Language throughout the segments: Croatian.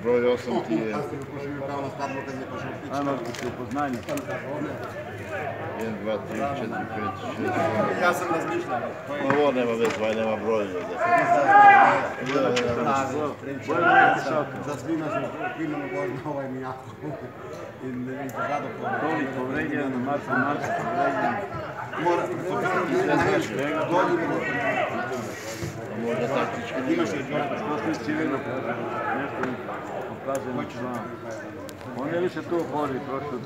broj 8 ti je... Ajmo da se upoznanje. 1, 2, 3, 4, 5, 6... Ja sam razmišljao. Ovo nema već, nema broj ovdje. За свина се примерно го знава и мијако. И не загадо Толи повреден, Марко повреден. Мора, Možda taktički nije. имаше Što civilno nešto im pokazuje član. On je više tu bori prošlo.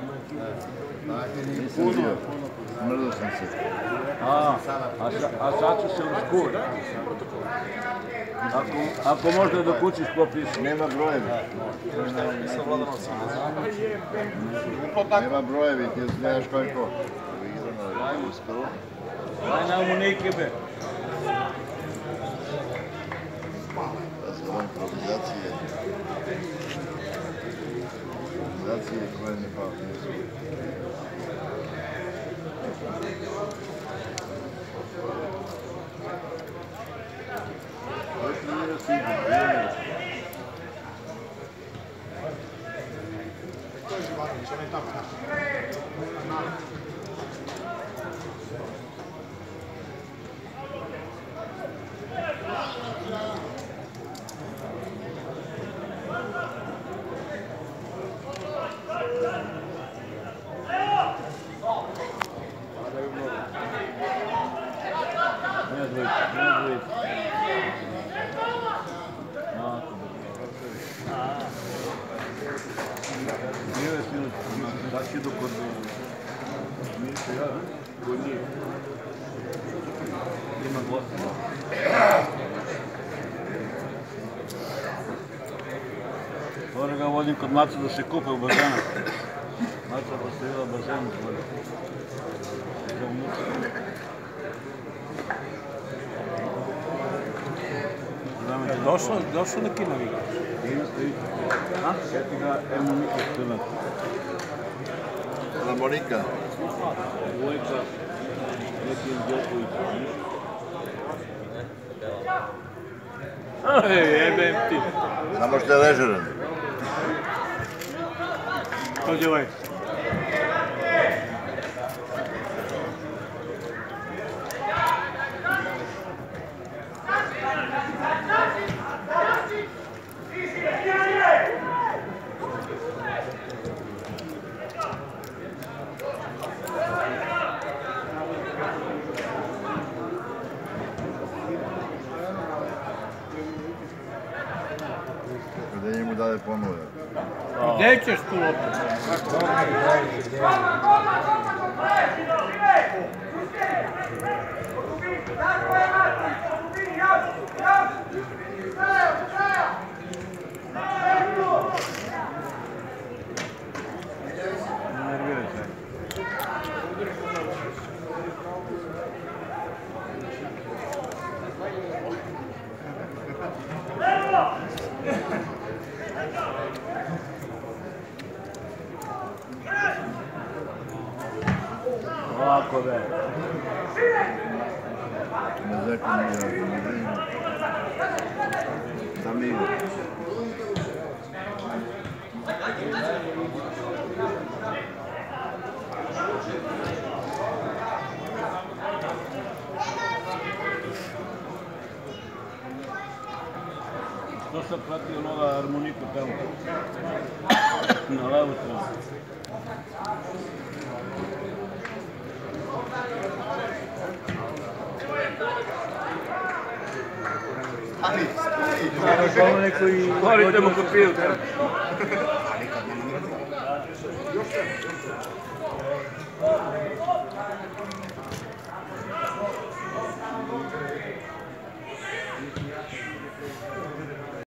Nisam bio. Mrzao sam se. A sad ću se uskuri. Ako možda dok učiš popiši. Nema brojevi. Nema brojevi, ti znaš ko je ko. Daj nam u nekebe. Da se ovo improvizacije. Improvizacije koje ne pa nisu. Τώρα ga vodim kod Maca da se kupa u bazenu. Maca postavila bazenu. Došao neki novi igrač. Ima stoji. Sjeti ga Emonika Strelac. Harmonika. Uvojka. Neki Đoković. Jebem ti. Samo što je ležeran. Dođe ovaj. Da njemu dade ponude. Gdje ćeš tu loptu? Ovako be. Ne zekam mi da mi ide. Što sam pratio onoga harmoniku tamo? Na levu stranu. Stari, stari. Neko i... Govorite mu kopiju.